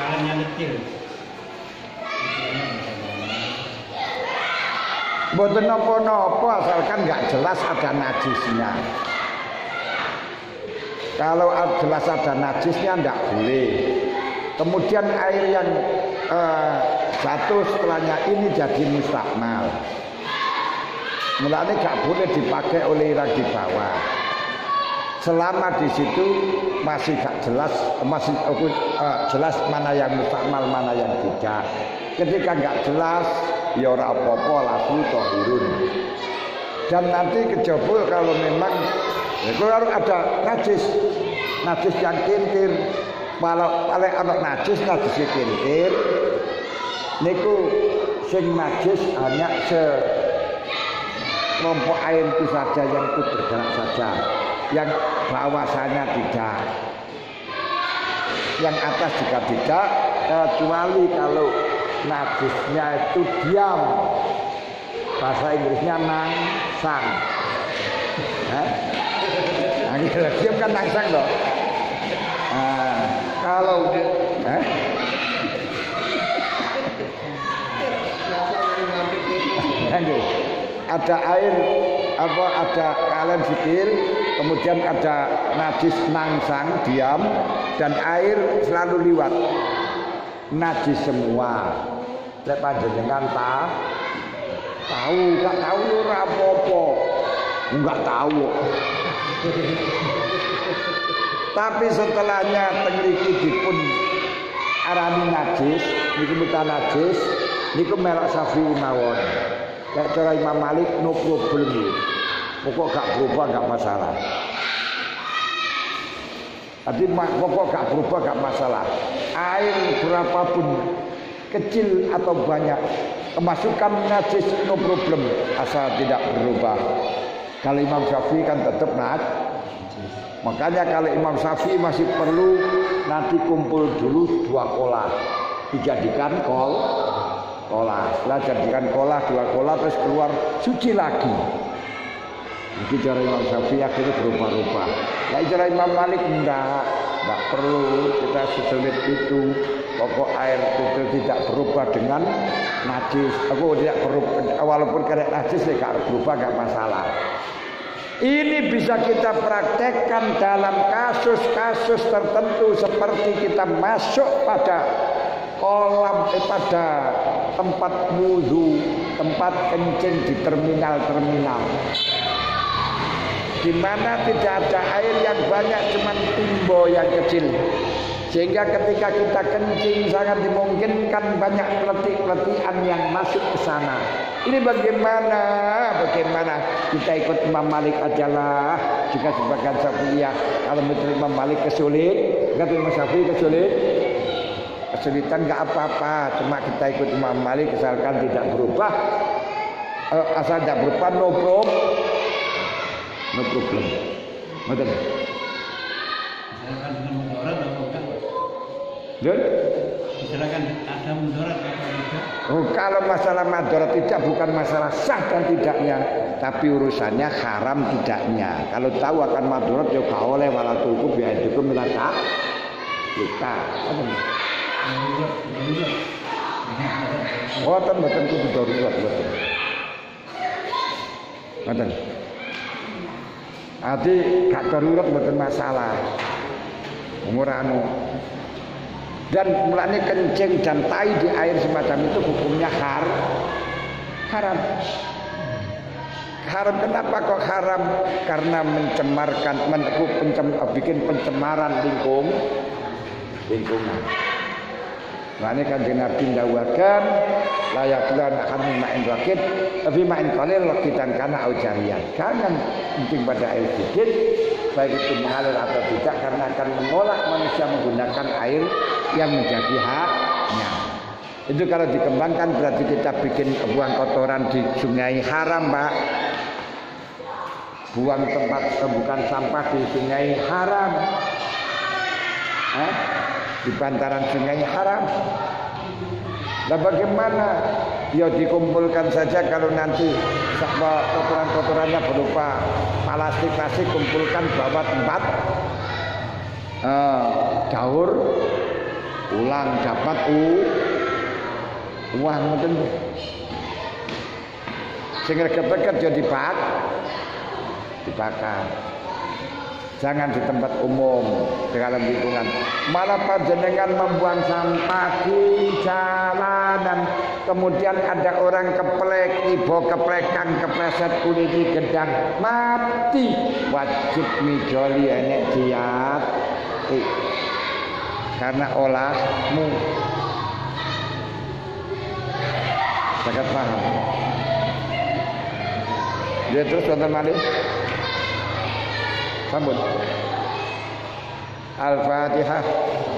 kalengnya kecil. Mboten napa-napa asalkan nggak jelas ada najisnya. Kalau jelas ada najisnya ndak boleh. Kemudian air yang jatuh setelahnya ini jadi mustakmal. Mulanya nggak boleh dipakai oleh orang di bawah. Selama di situ masih gak jelas, jelas mana yang mustakmal, mana yang tidak. Ketika nggak jelas, ya ora apa-apa laku tohirun. Dan nanti kejabul kalau memang itu harus ada najis yang kintir. Kalau anak najis kintir, niku sing najis hanya kelompok air itu saja yang ikut bergerak saja, yang bawahnya tidak, yang atas juga tidak, kecuali kalau najisnya itu diam, bahasa Inggrisnya nangsang. Nah, diam kan nangsang loh. Kalau ada air ada kalian sikil, kemudian ada najis nangsang diam, dan air selalu liwat, najis semua. Lek panjenengan tahu gak tahu ora apa-apa, enggak tahu. Tapi setelahnya tengriki dipun arani najis, niku mutan najis, niku melok Syafi'i mawon. Kayak cara Imam Malik no problem. Pokok gak berubah gak masalah. Tadi pokok gak berubah gak masalah. Air berapapun kecil atau banyak, kemasukan najis no problem asal tidak berubah. Kalau Imam Syafi'i kan tetap najis. Makanya kalau Imam Syafi'i masih perlu nanti kumpul dulu 2 kolah, dijadikan kolah. Setelah jadikan kolah 2 kolah terus keluar suci lagi. Itu cara Imam Syafi'i akhirnya berubah-ubah. Nah cara Imam Malik enggak perlu kita sesulit itu. Pokok air itu tidak berubah dengan najis. Aku tidak berubah, walaupun kena najis tidak berubah gak masalah. Ini bisa kita praktekkan dalam kasus-kasus tertentu seperti kita masuk pada kolam pada tempat wudu, tempat kencing di terminal-terminal, di mana tidak ada air yang banyak, cuma timbo yang kecil, sehingga ketika kita kencing sangat dimungkinkan banyak peletik-peletikan yang masuk ke sana. Ini bagaimana kita ikut Imam Malik ajalah. Jika sebagian Syafi'iyah kalau menurut Imam Malik kata Imam Syafi'i kesulitan nggak apa-apa, cuma kita ikut Imam Malik asalkan tidak berubah, asal tidak berubah no problem. Betul. Silakan ada mudarat atau tidak? Oh, kalau masalah mudarat tidak, bukan masalah sah dan tidaknya, tapi urusannya haram tidaknya. Kalau tahu akan mudarat ya gak oleh wala tulku biaya itu milata kita. Boten kudu darurat boten. Boten. Ati gak darurat boten masalah. Umur dan mulanya kencing dan tai di air semacam itu hukumnya haram. Haram kenapa kok haram? Karena mencemarkan, bikin pencemaran lingkungan. Makanya Kanjeng Nabi ndawakan layak bulan akan main rakit, tapi main qalil rakitan kana aujarian. Jangan kencing pada air sedikit, baik itu mengalir atau tidak, karena akan menolak manusia menggunakan air yang menjadi haknya. Itu kalau dikembangkan berarti kita bikin buang kotoran di sungai haram, Pak. Buang bukan sampah di sungai haram. Di bantaran sungai haram. Nah bagaimana? Ya dikumpulkan saja, kalau nanti kotoran-kotorannya berupa plastik , kumpulkan bawa tempat daur ulang dapat uang ngoten. Sing reget-reget ya dibakar. Jangan di tempat umum di dalam lingkungan. Malah panjenengan membuang sampah di jalanan, kemudian ada orang keplek, ibu keplekan, kepleset kuliti gedang, mati. Wajib midoli enek diat. Karena olahmu. Sangat paham. Dia terus wonten malih. Sambut. Al-Fatihah.